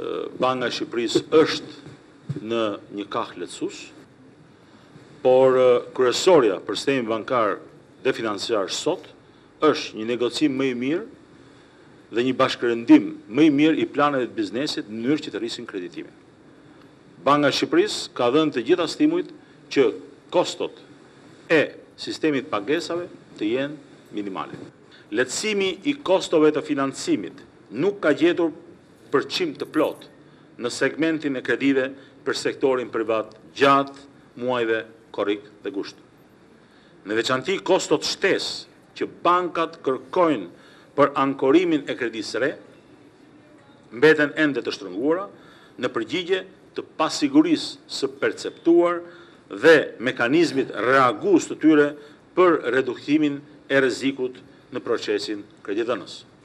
Banka e Shqipërisë është në një kahë lehtësues, por kryesorja për sistemin bankar dhe financiar sot është një negocim më i mirë dhe një bashkërëndim më i mirë i planeve të biznesit në mënyrë që të rrisin kreditimin. Banka e Shqipërisë ka dhënë të gjitha stimujt që kostot e sistemit pagesave të jenë minimale. Lehtësimi i kostove të financimit nuk ka gjetur përqim të plot në segmentin e kredive për sektorin privat gjatë muajve korrik dhe gusht. Në veçanti kostot shtesë që bankat kërkojnë për ankorimin e kredisë re, mbeten ende të shtrënguara në përgjigje të pasigurisë së perceptuar dhe mekanizmit reagues të tyre për reduktimin e rrezikut në procesin kreditdhënës.